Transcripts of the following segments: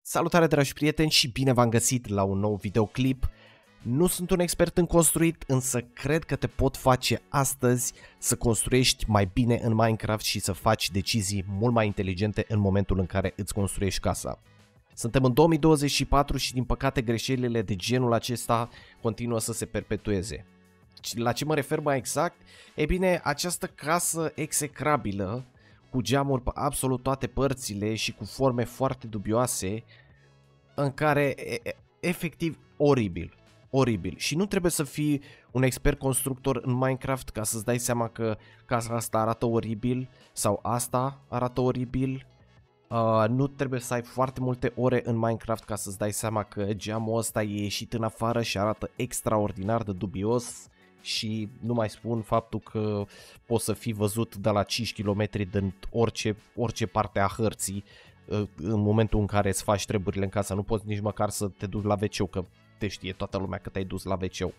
Salutare dragi prieteni și bine v-am găsit la un nou videoclip. Nu sunt un expert în construit, însă cred că te pot face astăzi să construiești mai bine în Minecraft și să faci decizii mult mai inteligente în momentul în care îți construiești casa. Suntem în 2024 și din păcate greșelile de genul acesta continuă să se perpetueze. La ce mă refer mai exact? E bine, această casă execrabilă, cu geamuri pe absolut toate părțile și cu forme foarte dubioase, în care efectiv oribil. Și nu trebuie să fii un expert constructor în Minecraft ca să-ți dai seama că casa asta arată oribil sau asta arată oribil. Nu trebuie să ai foarte multe ore în Minecraft ca să-ți dai seama că geamul ăsta e ieșit în afară și arată extraordinar de dubios. Și nu mai spun faptul că poți să fii văzut de la 5 km din orice parte a hărții în momentul în care îți faci treburile în casă. Nu poți nici măcar să te duci la WC, că te știe toată lumea că te-ai dus la WC.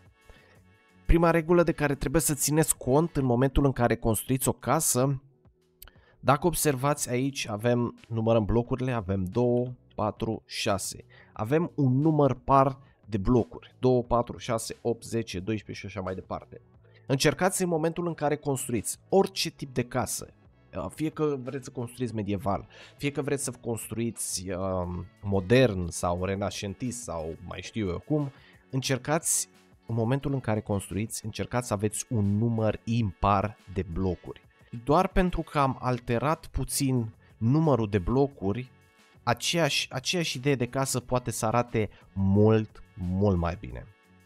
Prima regulă de care trebuie să țineți cont în momentul în care construiți o casă, dacă observați aici, numărăm blocurile, avem 2, 4, 6. Avem un număr par de blocuri, 2, 4, 6, 8, 10, 12 și așa mai departe. Încercați în momentul în care construiți orice tip de casă, fie că vreți să construiți medieval, fie că vreți să construiți modern sau renascentist sau mai știu eu cum, încercați în momentul în care construiți, încercați să aveți un număr impar de blocuri. Doar pentru că am alterat puțin numărul de blocuri, aceeași idee de casă poate să arate mult mai bine.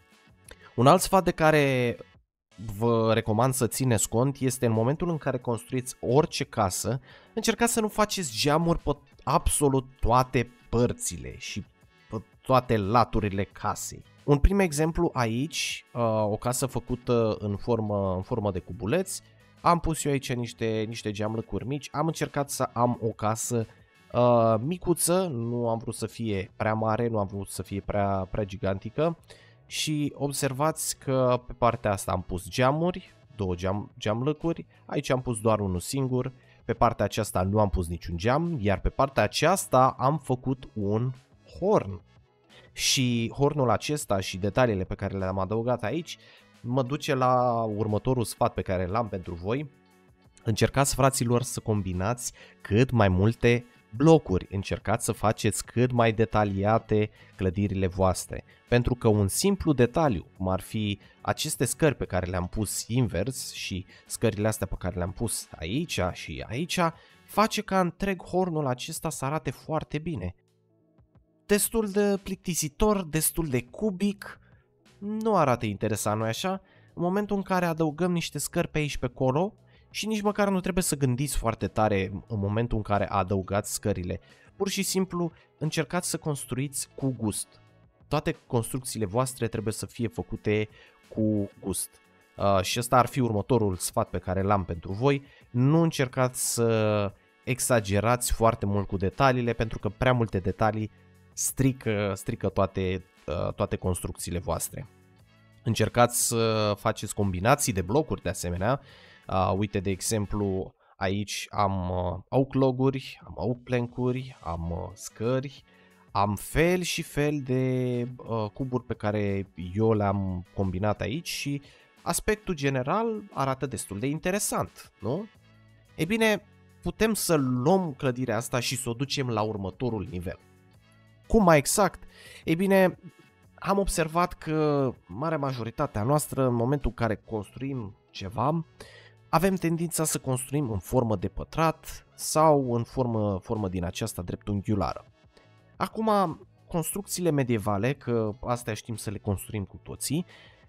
Un alt sfat de care vă recomand să țineți cont este în momentul în care construiți orice casă, încercați să nu faceți geamuri pe absolut toate părțile și pe toate laturile casei. Un prim exemplu aici, o casă făcută în formă de cubuleț. Am pus eu aici niște geamlăcuri mici, am încercat să am o casă micuță, nu am vrut să fie prea mare, nu am vrut să fie prea gigantică. Și observați că pe partea asta am pus geamuri, 2 geamlăcuri, aici am pus doar unul singur, pe partea aceasta nu am pus niciun geam, iar pe partea aceasta am făcut un horn. Și hornul acesta și detaliile pe care le-am adăugat aici mă duce la următorul sfat pe care l-am pentru voi. Încercați, fraților, să combinați cât mai multe blocuri, încercați să faceți cât mai detaliate clădirile voastre, pentru că un simplu detaliu, cum ar fi aceste scări pe care le-am pus invers și scările astea pe care le-am pus aici și aici, face ca întreg hornul acesta să arate foarte bine. Destul de plictisitor, destul de cubic, nu arată interesant, nu-i așa? În momentul în care adăugăm niște scări pe aici pe acolo, și nici măcar nu trebuie să gândiți foarte tare în momentul în care adăugați scările. Pur și simplu încercați să construiți cu gust. Toate construcțiile voastre trebuie să fie făcute cu gust. Și ăsta ar fi următorul sfat pe care l-am pentru voi. Nu încercați să exagerați foarte mult cu detaliile, pentru că prea multe detalii strică toate construcțiile voastre. Încercați să faceți combinații de blocuri de asemenea. Uite, de exemplu, aici am oak loguri, am oak plank-uri, am scări, am fel și fel de cuburi pe care eu le-am combinat aici și aspectul general arată destul de interesant, nu? E bine, putem să luăm clădirea asta și să o ducem la următorul nivel. Cum mai exact? E bine, am observat că marea majoritatea noastră, în momentul în care construim ceva, avem tendința să construim în formă de pătrat sau în formă din aceasta dreptunghiulară. Acum, construcțiile medievale, că astea știm să le construim cu toții,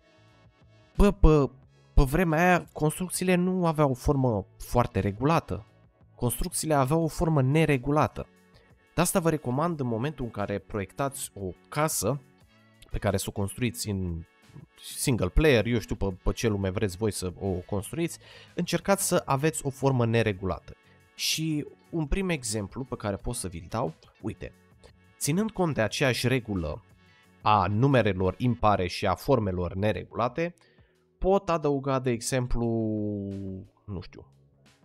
pe vremea aia construcțiile nu aveau o formă foarte regulată. Construcțiile aveau o formă neregulată. De asta vă recomand în momentul în care proiectați o casă pe care să o construiți în single player, eu știu pe ce lume vreți voi să o construiți, încercați să aveți o formă neregulată. Și un prim exemplu pe care pot să vi-l dau, uite, ținând cont de aceeași regulă a numerelor impare și a formelor neregulate, pot adăuga, de exemplu, nu știu,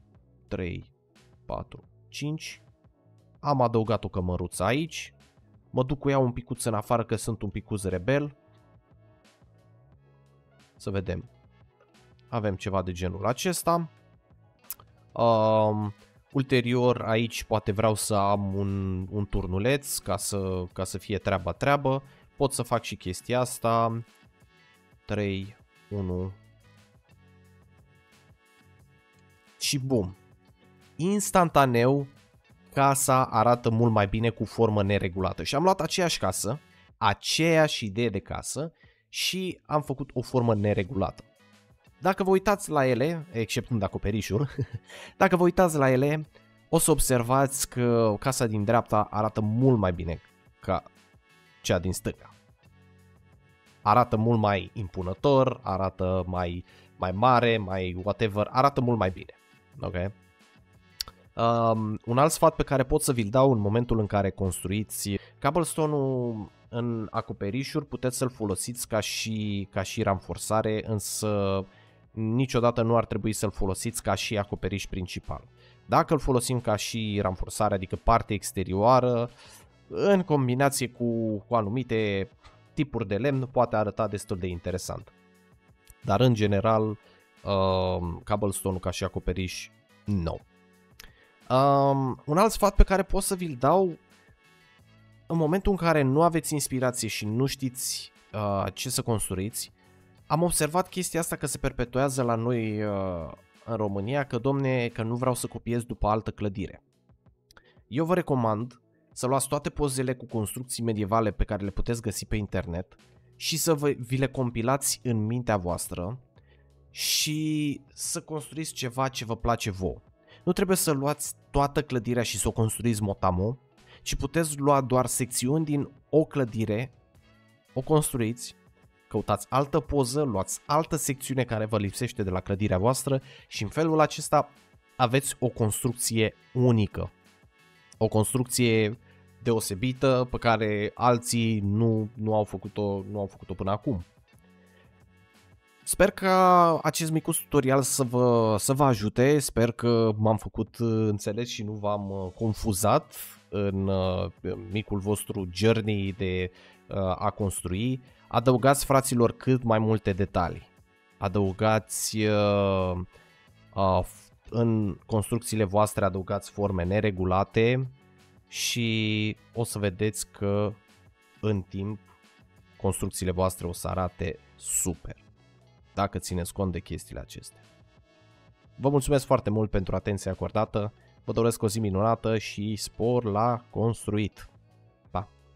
3, 4, 5, am adăugat o cămăruță aici, Mă duc cu ea un picuț în afară că sunt un picuț rebel. Să vedem. Avem ceva de genul acesta. Ulterior aici poate vreau să am un turnuleț ca să fie treabă. Pot să fac și chestia asta. 3, 1. Și bum. Instantaneu casa arată mult mai bine cu formă neregulată. Și am luat aceeași casă, aceeași idee de casă și am făcut o formă neregulată. Dacă vă uitați la ele, exceptând acoperișul, dacă vă uitați la ele, o să observați că casa din dreapta arată mult mai bine ca cea din stânga. Arată mult mai impunător, arată mai mare, mai whatever, arată mult mai bine. Ok? Un alt sfat pe care pot să vi-l dau în momentul în care construiți cobblestone-ul în acoperișuri, puteți să-l folosiți ca și ramforsare, însă niciodată nu ar trebui să-l folosiți ca și acoperiș principal. Dacă îl folosim ca și ramforsare, adică parte exterioară, în combinație cu anumite tipuri de lemn, poate arăta destul de interesant. Dar în general, cobblestone-ul ca și acoperiș, nu. Un alt sfat pe care pot să vi-l dau, în momentul în care nu aveți inspirație și nu știți ce să construiți, am observat chestia asta că se perpetuează la noi în România, că domne, că nu vreau să copiez după altă clădire. Eu vă recomand să luați toate pozele cu construcții medievale pe care le puteți găsi pe internet și să vi le compilați în mintea voastră și să construiți ceva ce vă place vouă. Nu trebuie să luați toată clădirea și să o construiți motamo, ci puteți lua doar secțiuni din o clădire, o construiți, căutați altă poză, luați altă secțiune care vă lipsește de la clădirea voastră și în felul acesta aveți o construcție unică. O construcție deosebită pe care alții nu au făcut-o până acum. Sper că acest mic tutorial să vă ajute, sper că m-am făcut înțeles și nu v-am confuzat în micul vostru journey de a construi. Adăugați, fraților, cât mai multe detalii. Adăugați în construcțiile voastre, adăugați forme neregulate și o să vedeți că în timp construcțiile voastre o să arate super, dacă țineți cont de chestiile acestea. Vă mulțumesc foarte mult pentru atenția acordată, vă doresc o zi minunată și spor la construit!